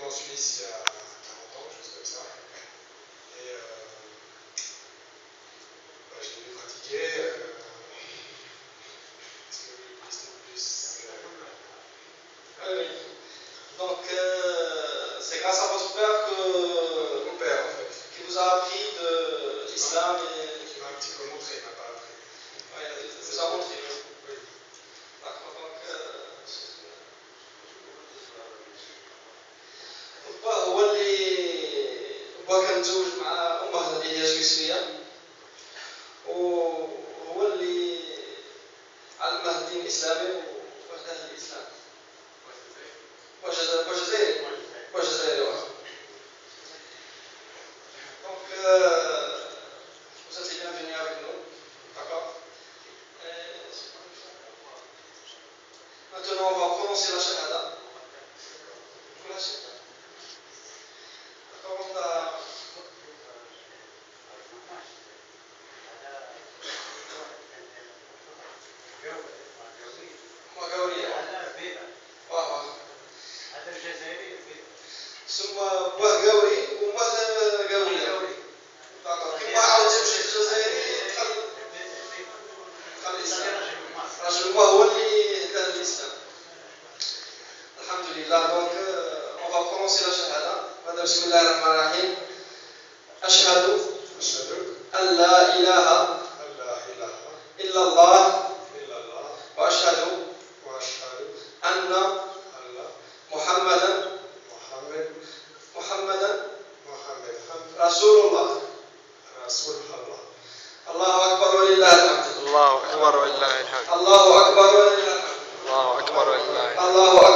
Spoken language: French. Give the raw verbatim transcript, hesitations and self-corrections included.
en Suisse il y a quarante ans, juste comme ça. Et euh, bah, je l'ai pratiqué. Euh, Est-ce que vous voulez lister plus euh... Oui, oui. Donc, euh, c'est grâce à votre père que. Mon père, en fait. Qui vous a appris de l'islam et. Qui m'a un petit peu montré, il m'a pas appris. Oui, il vous a montré. Oui. D'accord, donc. با هو اللي با كان متزوج مع امه اللي هي سويسريه، وهو اللي علمه الدين الاسلامي وأهله الاسلام. وجزائري وجزائري Donc, euh, vous êtes les bienvenus avec nous, d'accord? Maintenant, on va prononcer la shahada. La shahada. D'accord, on a. مغاورية. واه واه. هذا الجزائري. ثم واه قاوري ومه قاورية. كيما عاود تمشي الجزائري دخل دخل الإسلام. رجل الله هو اللي دار الإسلام. الحمد لله. Donc on va prononcer la shahada. هذا بسم الله الرحمن الرحيم. أشهد أشهد أن لا إله أن لا إله إلا الله إلا الله وأشهد وأشهد أن أن محمدا محمد محمدا محمد رسول الله. رسول الله. الله أكبر ولله الحمد. الله أكبر ولله الحمد. الله أكبر ولله الحمد. الله أكبر ولله الحمد. الله أكبر